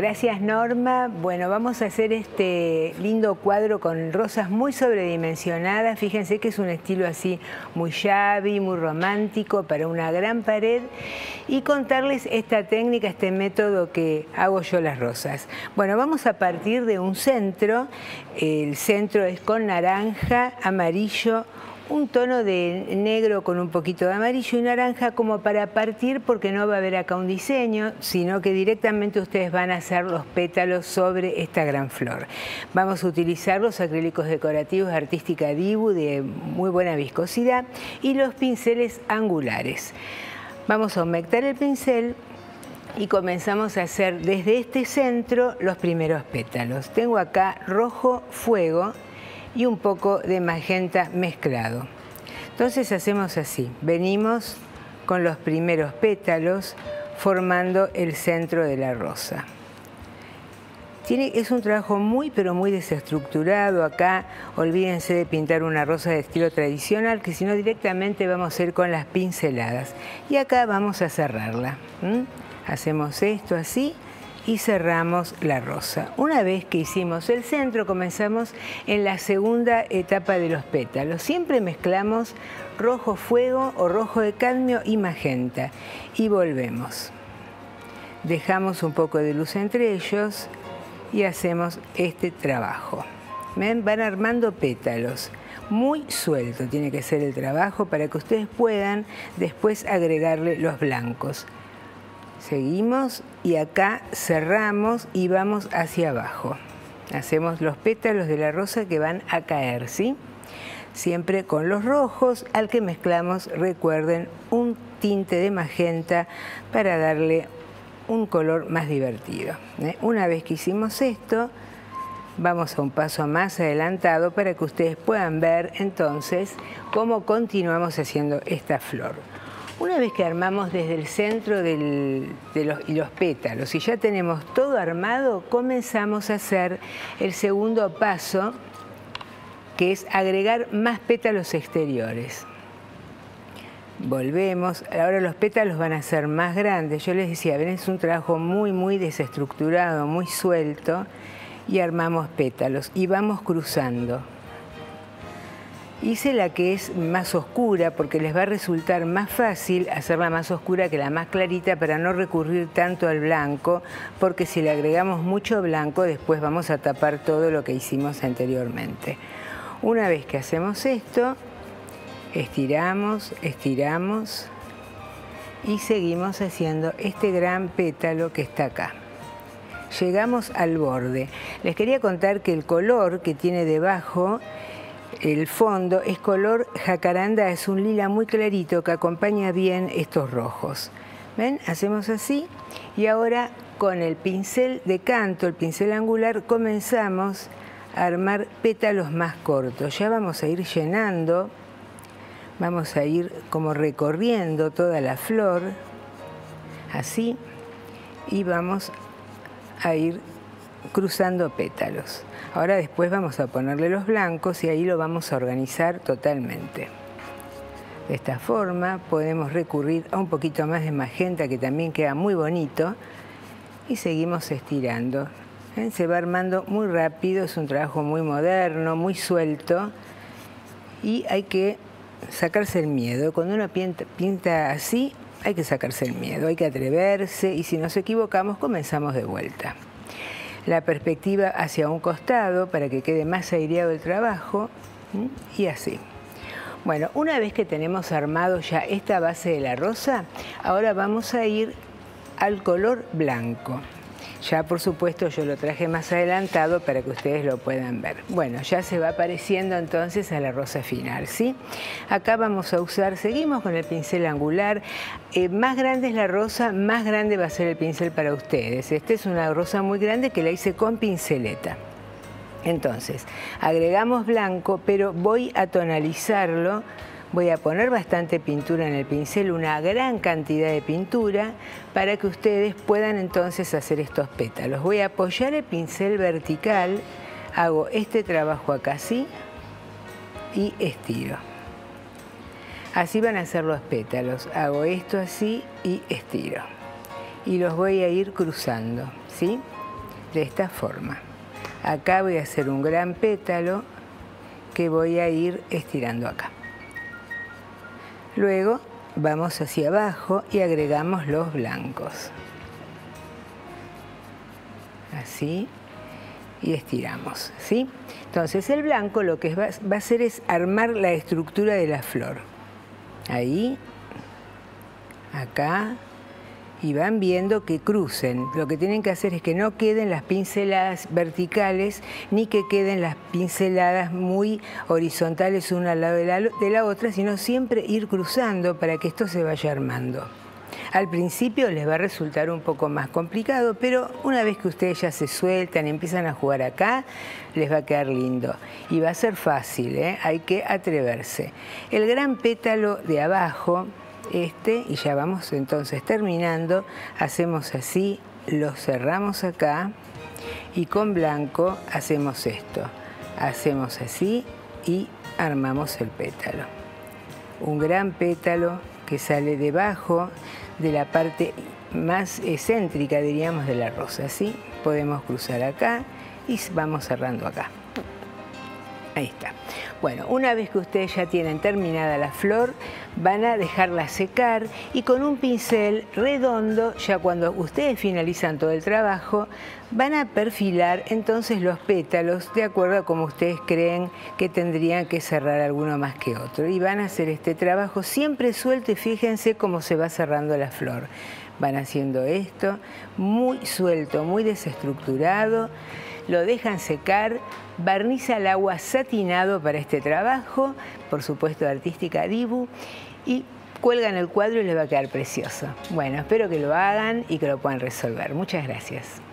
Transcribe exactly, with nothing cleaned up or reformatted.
Gracias, Norma. Bueno, vamos a hacer este lindo cuadro con rosas muy sobredimensionadas. Fíjense que es un estilo así muy shabby, muy romántico para una gran pared. Y contarles esta técnica, este método que hago yo las rosas. Bueno, vamos a partir de un centro. El centro es con naranja, amarillo, un tono de negro con un poquito de amarillo y naranja como para partir, porque no va a haber acá un diseño, sino que directamente ustedes van a hacer los pétalos sobre esta gran flor. Vamos a utilizar los acrílicos decorativos de Artística Dibu de muy buena viscosidad y los pinceles angulares. Vamos a humectar el pincel y comenzamos a hacer desde este centro los primeros pétalos. Tengo acá rojo fuego y un poco de magenta mezclado. Entonces hacemos así, venimos con los primeros pétalos formando el centro de la rosa. Tiene, es un trabajo muy pero muy desestructurado. Acá olvídense de pintar una rosa de estilo tradicional, que si no directamente vamos a ir con las pinceladas. Y acá vamos a cerrarla. ¿Mm? Hacemos esto así y cerramos la rosa. Una vez que hicimos el centro, comenzamos en la segunda etapa de los pétalos. Siempre mezclamos rojo fuego o rojo de cadmio y magenta. Y volvemos. Dejamos un poco de luz entre ellos y hacemos este trabajo. ¿Ven? Van armando pétalos. Muy suelto tiene que ser el trabajo para que ustedes puedan después agregarle los blancos. Seguimos y acá cerramos y vamos hacia abajo. Hacemos los pétalos de la rosa que van a caer, ¿sí? Siempre con los rojos, al que mezclamos, recuerden, un tinte de magenta para darle un color más divertido, ¿eh? Una vez que hicimos esto, vamos a un paso más adelantado para que ustedes puedan ver entonces cómo continuamos haciendo esta flor. Una vez que armamos desde el centro del, de los, y los pétalos y ya tenemos todo armado, comenzamos a hacer el segundo paso, que es agregar más pétalos exteriores. Volvemos, ahora los pétalos van a ser más grandes. Yo les decía, ven, es un trabajo muy, muy desestructurado, muy suelto, y armamos pétalos y vamos cruzando. Hice la que es más oscura porque les va a resultar más fácil hacerla más oscura que la más clarita para no recurrir tanto al blanco, porque si le agregamos mucho blanco después vamos a tapar todo lo que hicimos anteriormente. Una vez que hacemos esto, estiramos, estiramos y seguimos haciendo este gran pétalo que está acá. Llegamos al borde. Les quería contar que el color que tiene debajo el fondo es color jacaranda, es un lila muy clarito que acompaña bien estos rojos. ¿Ven? Hacemos así y ahora con el pincel de canto, el pincel angular, comenzamos a armar pétalos más cortos. Ya vamos a ir llenando, vamos a ir como recorriendo toda la flor, así, y vamos a ir cruzando pétalos. Ahora después vamos a ponerle los blancos y ahí lo vamos a organizar totalmente. De esta forma podemos recurrir a un poquito más de magenta, que también queda muy bonito, y seguimos estirando. ¿Ven? Se va armando muy rápido, es un trabajo muy moderno, muy suelto, y hay que sacarse el miedo. Cuando uno pinta, pinta así, hay que sacarse el miedo, hay que atreverse, y si nos equivocamos comenzamos de vuelta. La perspectiva hacia un costado para que quede más aireado el trabajo, y así. Bueno, una vez que tenemos armado ya esta base de la rosa, ahora vamos a ir al color blanco. Ya por supuesto yo lo traje más adelantado para que ustedes lo puedan ver. Bueno, ya se va pareciendo entonces a la rosa final, ¿sí? Acá vamos a usar, seguimos con el pincel angular. Eh, más grande es la rosa, más grande va a ser el pincel para ustedes. Esta es una rosa muy grande que la hice con pinceleta. Entonces, agregamos blanco, pero voy a tonalizarlo. Voy a poner bastante pintura en el pincel, una gran cantidad de pintura, para que ustedes puedan entonces hacer estos pétalos. Voy a apoyar el pincel vertical, hago este trabajo acá así y estiro. Así van a ser los pétalos. Hago esto así y estiro. Y los voy a ir cruzando, ¿sí? de esta forma. Acá voy a hacer un gran pétalo que voy a ir estirando acá. Luego vamos hacia abajo y agregamos los blancos. Así. Y estiramos, ¿sí? Entonces el blanco lo que va, va a hacer es armar la estructura de la flor. Ahí, acá, y van viendo que crucen. Lo que tienen que hacer es que no queden las pinceladas verticales ni que queden las pinceladas muy horizontales una al lado de la, de la otra, sino siempre ir cruzando para que esto se vaya armando. Al principio les va a resultar un poco más complicado, pero una vez que ustedes ya se sueltan y empiezan a jugar acá, les va a quedar lindo. Y va a ser fácil, ¿eh? Hay que atreverse. El gran pétalo de abajo, este, y ya vamos entonces terminando, hacemos así, lo cerramos acá y con blanco hacemos esto. Hacemos así y armamos el pétalo. Un gran pétalo que sale debajo de la parte más excéntrica, diríamos, de la rosa, ¿sí? Podemos cruzar acá y vamos cerrando acá. Ahí está. Bueno, una vez que ustedes ya tienen terminada la flor, van a dejarla secar y con un pincel redondo, ya cuando ustedes finalizan todo el trabajo, van a perfilar entonces los pétalos de acuerdo a como ustedes creen que tendrían que cerrar alguno más que otro. Y van a hacer este trabajo siempre suelto y fíjense cómo se va cerrando la flor. Van haciendo esto muy suelto, muy desestructurado. Lo dejan secar, barniz al agua satinado para este trabajo, por supuesto de Artística Dibu, y cuelgan el cuadro y les va a quedar precioso. Bueno, espero que lo hagan y que lo puedan resolver. Muchas gracias.